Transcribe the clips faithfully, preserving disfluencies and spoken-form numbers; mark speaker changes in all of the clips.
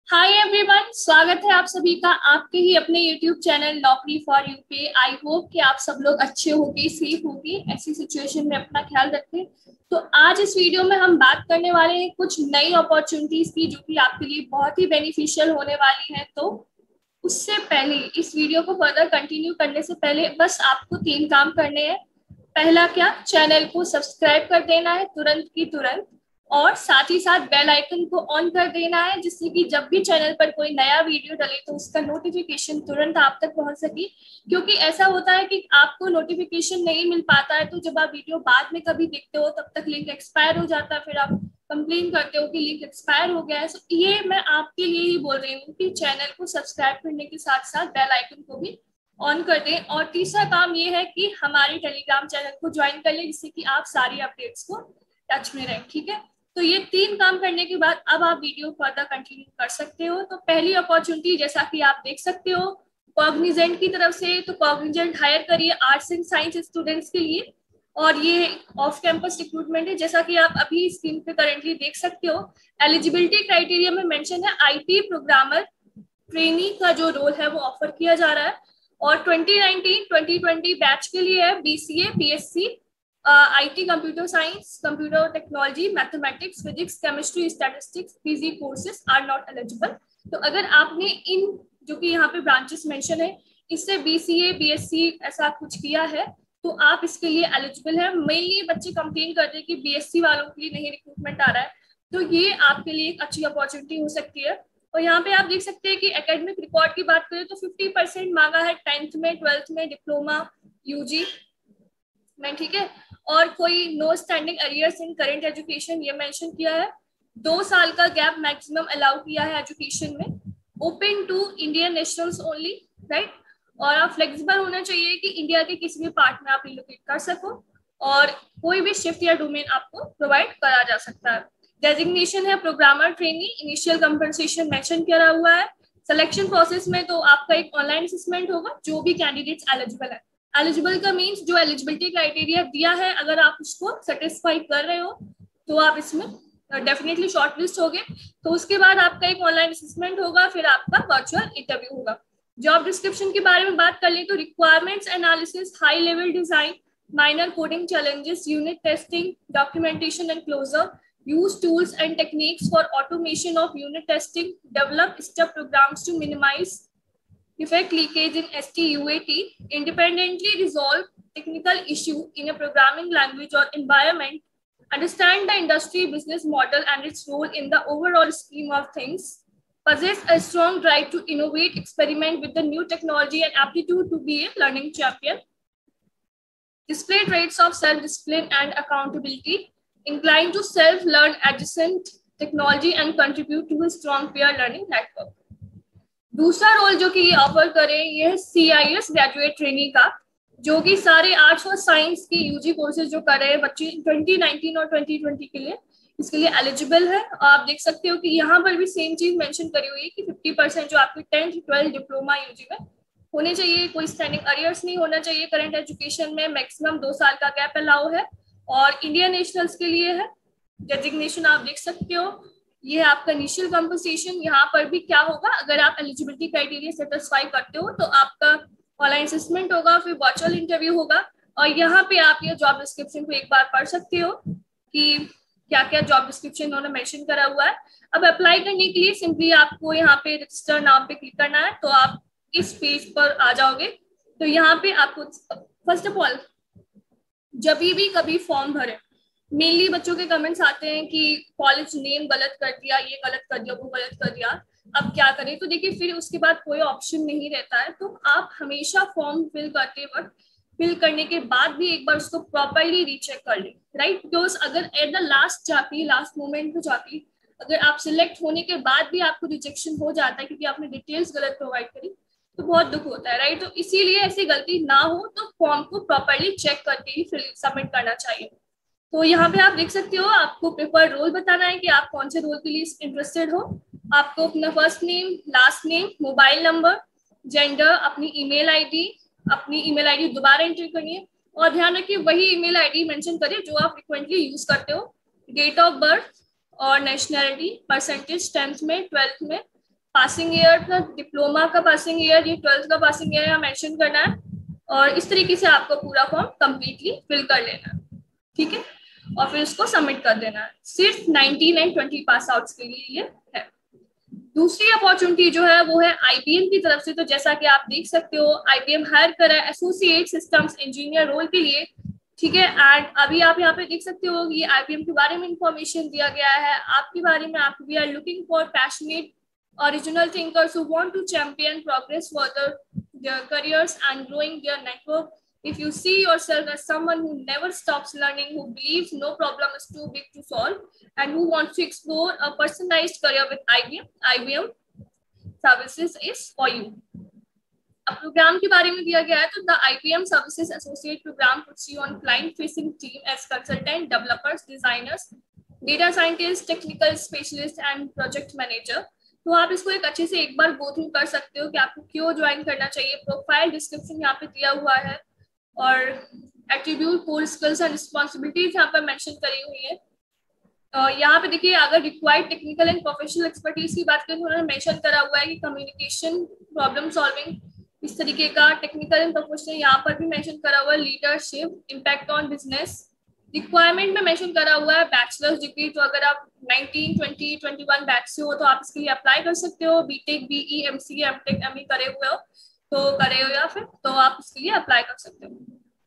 Speaker 1: Hi everyone, स्वागत है आप सभी का आपके ही अपने YouTube channel Naukri for you पे। आई होप कि आप सब लोग अच्छे होंगे, सेफ होंगे, ऐसी सिचुएशन में अपना ख्याल रखें। तो आज इस वीडियो में हम बात करने वाले हैं कुछ नई अपॉर्चुनिटीज की, जो कि आपके लिए बहुत ही बेनिफिशियल होने वाली है। तो उससे पहले, इस वीडियो को फर्दर कंटिन्यू करने से पहले बस आपको तीन काम करने हैं। पहला क्या, चैनल को सब्सक्राइब कर देना है तुरंत की तुरंत, और साथ ही साथ बेल आइकन को ऑन कर देना है, जिससे कि जब भी चैनल पर कोई नया वीडियो डले तो उसका नोटिफिकेशन तुरंत आप तक पहुंच सके। क्योंकि ऐसा होता है कि आपको नोटिफिकेशन नहीं मिल पाता है, तो जब आप वीडियो बाद में कभी देखते हो तब तक लिंक एक्सपायर हो जाता है, फिर आप कंप्लेन करते हो कि लिंक एक्सपायर हो गया है। तो ये मैं आपके लिए ही बोल रही हूँ कि चैनल को सब्सक्राइब करने के साथ साथ बेल आइकन को भी ऑन कर दें। और तीसरा काम ये है कि हमारे टेलीग्राम चैनल को ज्वाइन कर लें, जिससे कि आप सारी अपडेट्स को टच में रहें। ठीक है, तो ये तीन काम करने के बाद अब आप वीडियो फर्दर कंटिन्यू कर सकते हो। तो पहली अपॉर्चुनिटी, जैसा कि आप देख सकते हो, कॉग्निजेंट की तरफ से। तो कॉग्निजेंट हायर करिए आर्ट्स एंड साइंस स्टूडेंट्स के लिए, और ये ऑफ कैंपस रिक्रूटमेंट है, जैसा कि आप अभी स्क्रीन पे करेंटली देख सकते हो। एलिजिबिलिटी क्राइटेरिया में मेंशन है आईटी प्रोग्रामर ट्रेनी का जो रोल है वो ऑफर किया जा रहा है, और twenty nineteen twenty twenty batch के लिए है BCA, BSc, IT, computer science, computer technology, mathematics, physics, chemistry, statistics, PG courses are not eligible. तो अगर आपने इन जो कि यहाँ पे ब्रांचेस मेंशन है इससे बीसीए, बीएससी ऐसा कुछ किया है तो आप इसके लिए एलिजिबल है। मेनली बच्चे कंप्लेन करते हैं कि बीएससी वालों के लिए नहीं रिक्रूटमेंट आ रहा है, तो ये आपके लिए एक अच्छी अपॉर्चुनिटी हो सकती है। और यहाँ पे आप देख सकते हैं कि एकेडमिक रिकॉर्ड की बात करें तो फिफ्टी परसेंट मांगा है टेंथ में, ट्वेल्थ में, डिप्लोमा, यूजी में। ठीक है, और कोई no standing arrears in current education ये मेंशन किया है। दो साल का गैप मैक्सिमम अलाउ किया है एजुकेशन में। Open to Indian nationals only, right. और आप फ्लेक्सिबल होना चाहिए कि इंडिया के किसी भी पार्ट में आप रिलोकेट कर सको, और कोई भी शिफ्ट या डोमेन आपको प्रोवाइड करा जा सकता है। डेजिग्नेशन है programmer trainee, initial compensation mention करा हुआ है। सिलेक्शन प्रोसेस में तो आपका एक ऑनलाइन असेसमेंट होगा, जो भी कैंडिडेट्स एलिजिबल है। एलिजिबल का मीन्स जो एलिजिबिलिटी क्राइटेरिया दिया है, अगर आप उसको सेटिस्फाई कर रहे हो तो आप इसमें डेफिनेटली शॉर्टलिस्ट होगे। तो उसके बाद आपका एक ऑनलाइन असेसमेंट होगा, फिर आपका वर्चुअल इंटरव्यू होगा। जॉब डिस्क्रिप्शन के बारे में बात कर लें तो requirements analysis, high level design, minor coding challenges, unit testing, documentation and closure, use tools and techniques for automation of unit testing, develop step programs to minimize effect leakage in S T U A T, independently resolve technical issue in a programming language or environment, understand the industry business model and its role in the overall scheme of things, possess a strong drive to innovate, experiment with the new technology and aptitude to be a learning champion, display traits of self-discipline and accountability, inclined to self-learn adjacent technology and contribute to a strong peer learning network. दूसरा role जो कि ये offer करें ये है C I S graduate trainee का, जो कि सारे आर्ट्स और साइंस के यूजी कोर्सेज जो कर रहे हैं बच्चे ट्वेंटी नाइनटीन और ट्वेंटी ट्वेंटी के लिए, इसके लिए एलिजिबल है। आप देख सकते हो कि यहाँ पर भी सेम चीज मेंशन करी हुई है कि फिफ्टी परसेंट जो आपके टेंथ, ट्वेल्थ, डिप्लोमा, यूजी में होने चाहिए, कोई स्टैंडिंग अरियर्स नहीं होना चाहिए करंट एजुकेशन में, मैक्सिमम दो साल का गैप अलाउ है, और इंडियन नेशनल्स के लिए है। डेजिग्नेशन आप देख सकते हो, ये है आपका इनिशियल कंपनसेशन। यहाँ पर भी क्या होगा, अगर आप एलिजिबिलिटी क्राइटेरिया सेटिस्फाई करते हो तो आपका ऑनलाइन असेसमेंट होगा, फिर वर्चुअल इंटरव्यू होगा। और यहाँ पे आप ये जॉब डिस्क्रिप्शन को एक बार पढ़ सकते हो कि क्या क्या जॉब डिस्क्रिप्शन उन्होंने मेंशन करा हुआ है। अब अप्लाई करने के लिए सिंपली आपको यहाँ पे रजिस्टर नाम पे क्लिक करना है, तो आप इस पेज पर आ जाओगे। तो यहाँ पे आपको फर्स्ट ऑफ ऑल जब भी कभी फॉर्म भरे, मेनली बच्चों के कमेंट्स आते हैं कि कॉलेज नेम गलत कर दिया, ये गलत कर दिया, वो गलत कर दिया, अब क्या करें। तो देखिए फिर उसके बाद कोई ऑप्शन नहीं रहता है, तो आप हमेशा फॉर्म फिल करते वक्त फिल करने के बाद भी एक बार उसको प्रॉपरली रीचेक कर लें, राइट। बिकॉज अगर एट द लास्ट जाके लास्ट मोमेंट पे जाके अगर आप सिलेक्ट होने के बाद भी आपको रिजेक्शन हो जाता है क्योंकि आपने डिटेल्स गलत प्रोवाइड करी, तो बहुत दुख होता है, राइट। तो इसीलिए ऐसी गलती ना हो तो फॉर्म को प्रॉपरली चेक करके ही फिर सबमिट करना चाहिए। तो यहाँ पे आप देख सकते हो, आपको प्रेफर्ड रोल बताना है कि आप कौन से रोल के लिए इंटरेस्टेड हो। आपको अपना first name, last name, mobile number, gender, अपनी ईमेल आईडी, अपनी ईमेल आईडी दोबारा एंटर करनी है, और ध्यान रखिए वही ईमेल आईडी मेंशन करिए जो आप फ्रिक्वेंटली यूज करते हो। डेट ऑफ बर्थ और नेशनैलिटी, परसेंटेज टेंथ में, ट्वेल्थ में, पासिंग ईयर, डिप्लोमा का पासिंग ईयर, ये ट्वेल्थ का पासिंग ईयर यहाँ मेंशन करना है और इस तरीके से आपको पूरा फॉर्म कंप्लीटली फिल कर लेना है, ठीक है, और फिर उसको सबमिट कर देना है। सिर्फ nineteen and twenty pass outs के लिए ये है। दूसरी अपॉर्चुनिटी जो है वो है आईबीएम की तरफ से। तो जैसा कि आप देख सकते हो, आईबीएम हायर कर रहा है एसोसिएट सिस्टम्स इंजीनियर रोल के लिए, ठीक है। एंड अभी आप यहाँ पे देख सकते हो ये आईबीएम के बारे में इंफॉर्मेशन दिया गया है, आपके बारे में। आप we are looking for passionate original thinkers who want to champion progress further their careers and growing their network. If you see yourself as someone who never stops learning, who believes no problem is too big to solve, and who wants to explore a personalized career with I B M, I B M services is for you. अब program के बारे में दिया गया है तो the IBM services associate program puts you on client facing team as consultant, developers, designers, data scientist, technical specialist and project manager. तो आप इसको एक अच्छे से एक बार गो थ्रू कर सकते हो कि आपको क्यों ज्वाइन करना चाहिए। प्रोफाइल डिस्क्रिप्शन यहाँ पे दिया हुआ है और attribute, core skills and responsibilities यहाँ पर मेंशन करी हुई है। uh, यहाँ पे देखिए, अगर required technical and professional expertise की बात करें तो उन्होंने मेंशन करा हुआ है कि कम्युनिकेशन, प्रॉब्लम सॉल्विंग, इस तरीके का टेक्निकल एंड प्रोफेशनल यहाँ पर भी मेंशन करा हुआ है। Leadership, impact on business. Requirement में मेंशन करा हुआ है बैचलर्स डिग्री। तो अगर आप nineteen, twenty, twenty one batch से हो तो आप इसके लिए अप्लाई कर सकते हो। BTech, BE, MCA, MTech, ME करे हुए हो तो करे हो या फिर तो आप इसके लिए अप्लाई कर सकते हो।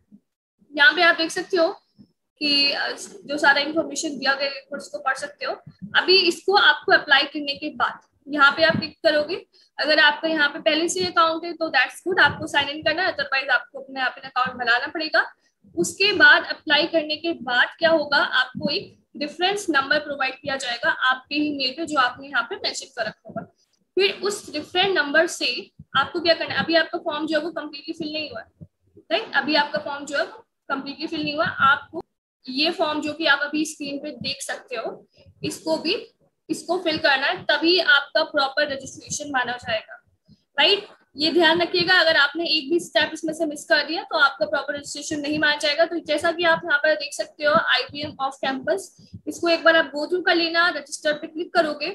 Speaker 1: यहाँ पे आप देख सकते हो कि जो सारा इंफॉर्मेशन दिया गया है उसको पढ़ सकते हो। अभी इसको आपको अप्लाई करने के बाद यहाँ पे आप क्लिक करोगे। अगर आपका यहाँ पे पहले से अकाउंट है तो दैट्स गुड, आपको साइन इन करना है, अदरवाइज आपको अपने यहाँ पे अकाउंट बनाना पड़ेगा। उसके बाद अप्लाई करने के बाद क्या होगा, आपको एक रेफरेंस नंबर प्रोवाइड किया जाएगा आपके ही मेल पे जो आपने यहाँ पे मेंशन कर रखा होगा। फिर उस रेफरेंस नंबर से आपको क्या करना है, अभी आपका फॉर्म जो है वो कम्प्लीटली फिल नहीं हुआ है, राइट। अभी आपका फॉर्म जो है वो कम्प्लीटली फिल नहीं हुआ। आपको ये फॉर्म जो कि आप अभी स्क्रीन पे देख सकते हो, इसको भी इसको फिल करना है, तभी आपका प्रॉपर रजिस्ट्रेशन माना जाएगा, राइट। ये ध्यान रखिएगा, अगर आपने एक भी स्टेप इसमें से मिस कर दिया तो आपका प्रॉपर रजिस्ट्रेशन नहीं माना जाएगा। तो जैसा कि आप यहाँ पर देख सकते हो आईबीएम ऑफ कैंपस, इसको एक बार आप गो थ्रू कर लेना। रजिस्टर पे क्लिक करोगे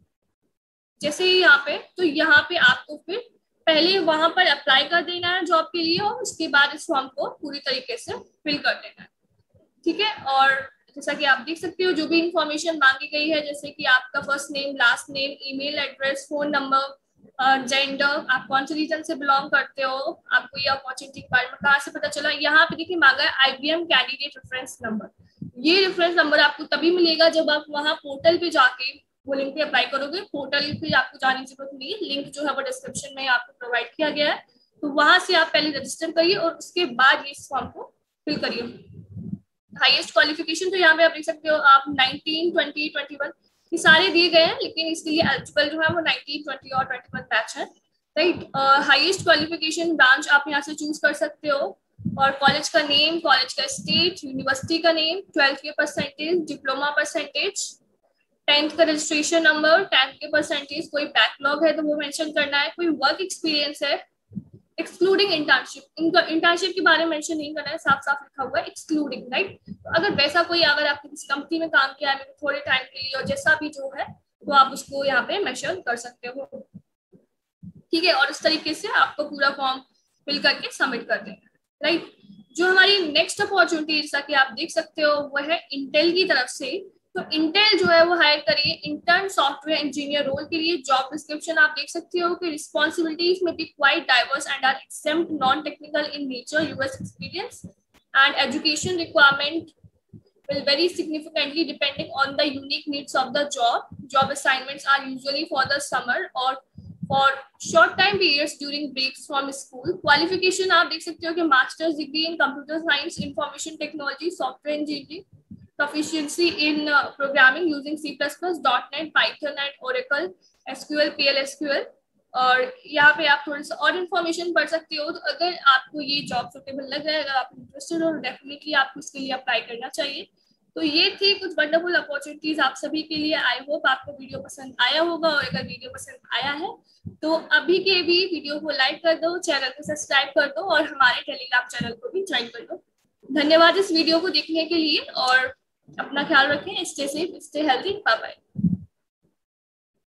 Speaker 1: जैसे ही यहाँ पे, तो यहाँ पे आपको फिर पहले वहां पर अप्लाई कर देना है जॉब के लिए और उसके बाद इस फॉर्म को पूरी तरीके से फिल कर देना है, ठीक है। और जैसा कि आप देख सकते हो जो भी इंफॉर्मेशन मांगी गई है, जैसे कि आपका first name, last name, email address, phone number, gender, uh, आप कौन से रीजन से बिलोंग करते हो, आपको ये अपॉर्चुनिटी के बारे में कहाँ से पता चला। यहाँ पे देखिए मांगा है आईबीएम कैंडिडेट रेफरेंस नंबर। ये रेफरेंस नंबर आपको तभी मिलेगा जब आप वहाँ पोर्टल पे जाके वो लिंक पे अप्लाई करोगे। पोर्टल पे आपको जाने की जरूरत नहीं है, लिंक जो है वो डिस्क्रिप्शन में आपको प्रोवाइड किया गया है। तो वहां से आप पहले रजिस्टर करिए और उसके बाद ये इस फॉर्म को फिल करिए। हाईएस्ट क्वालिफिकेशन तो यहाँ पे आप देख सकते हो, आप नाइनटीन, ट्वेंटी, ट्वेंटी वन ये सारे दिए गए हैं, लेकिन इसके लिए एलिजिबल जो है वो नाइनटीन, ट्वेंटी और ट्वेंटी वन बैच है, राइट। हाईएस्ट क्वालिफिकेशन ब्रांच आप यहाँ से चूज कर सकते हो और कॉलेज का नेम, कॉलेज का स्टेट, यूनिवर्सिटी का नेम, ट्वेल्थ के परसेंटेज, डिप्लोमा परसेंटेज, टेंथ का रजिस्ट्रेशन नंबर, टेंथ के परसेंटेज, कोई बैकलॉग है तो वो मेंशन करना है, कोई वर्क एक्सपीरियंस है एक्सक्लूडिंग इंटर्नशिप, इनका इंटर्नशिप के बारे में मेंशन नहीं करना है, साफ साफ लिखा हुआ है एक्सक्लूडिंग, राइट। तो अगर वैसा कोई, अगर आपने किसी कंपनी में काम किया है थोड़े टाइम के लिए और जैसा भी जो है तो आप उसको यहाँ पे मेंशन कर सकते हो, ठीक है। और इस तरीके से आपको पूरा फॉर्म फिल करके सबमिट कर देना, राइट। जो हमारी नेक्स्ट अपॉर्चुनिटी जैसा कि आप देख सकते हो वो है इंटेल की तरफ से। तो इंटेल जो है वो हायर करिए इंटर्न सॉफ्टवेयर इंजीनियर रोल के लिए। जॉब डिस्क्रिप्शन आप देख सकते हो कि रिस्पॉन्सिबिलिटीज में be quite diverse and are except non technical in nature, US experience and education requirement will vary significantly depending on the unique needs of the job. Job assignments are usually for the summer or for short time periods during breaks from school. Qualification आप देख सकते हो कि masters degree in computer science, information technology, software engineering, proficiency in uh, programming using C plus plus, dot net, Python and Oracle, S Q L, P L S Q L। और यहाँ पे आप थोड़ा सा और इन्फॉर्मेशन पढ़ सकते हो। तो अगर आपको ये जॉब सुटेबल लग रहा है, अगर आप इंटरेस्टेड हो, डेफिनेटली आपको इसके लिए अप्लाई करना चाहिए। तो ये थी कुछ वंडरफुल अपॉर्चुनिटीज आप सभी के लिए। आई होप आपको वीडियो पसंद आया होगा, और अगर वीडियो पसंद आया है तो अभी के भी वीडियो को लाइक कर दो, चैनल को सब्सक्राइब कर दो और हमारे टेलीग्राम चैनल को भी ज्वाइन कर दो। धन्यवाद इस वीडियो को देखने के लिए और अपना ख्याल रखें। Stay safe, stay healthy, bye bye.